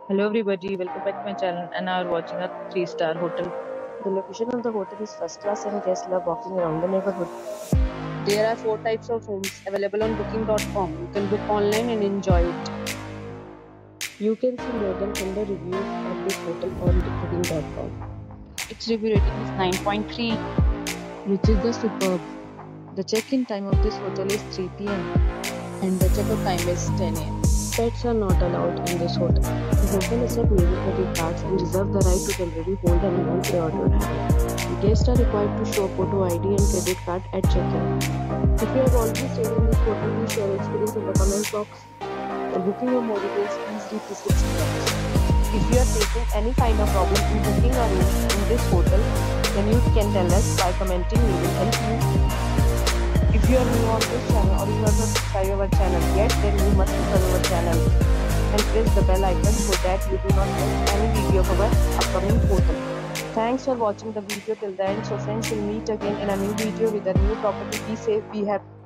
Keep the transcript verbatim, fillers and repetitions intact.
Hello everybody, welcome back to my channel and now we're watching a three star hotel. The location of the hotel is first class and guests love walking around the neighborhood. There are four types of rooms available on booking dot com. You can book online and enjoy it. You can see more than one hundred reviews of this hotel on booking dot com. Its review rating is nine point three, which is the superb. The check-in time of this hotel is three p m and the check-out time is ten a m Pets are not allowed in this hotel. The hotel accepts major credit cards and reserves the right to temporarily hold an amount pre-ordered. Guests are required to show photo I D and credit card at check-in. If you have already stayed in this hotel, please share your experience in the comment box. For booking or more details, please read the description box. If you are facing any kind of problem in booking a room in this hotel, then you can tell us by commenting. We will help you. If you are new on this channel or you have not subscribed our channel yet, then you must subscribe our channel and press the bell icon so that you do not miss any video of our upcoming hotel. Thanks for watching the video till the end. So friends, will meet again in a new video with a new property. Be safe, be happy.